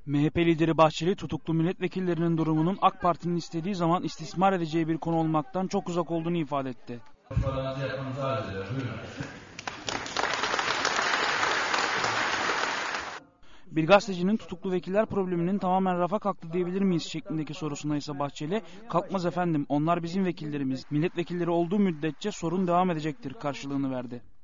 MHP lideri Bahçeli, tutuklu milletvekillerinin durumunun AK Parti'nin istediği zaman istismar edeceği bir konu olmaktan çok uzak olduğunu ifade etti. Bir gazetecinin tutuklu vekiller probleminin tamamen rafa kalktı diyebilir miyiz şeklindeki sorusuna ise Bahçeli, kalkmaz efendim, onlar bizim vekillerimiz, milletvekilleri olduğu müddetçe sorun devam edecektir karşılığını verdi.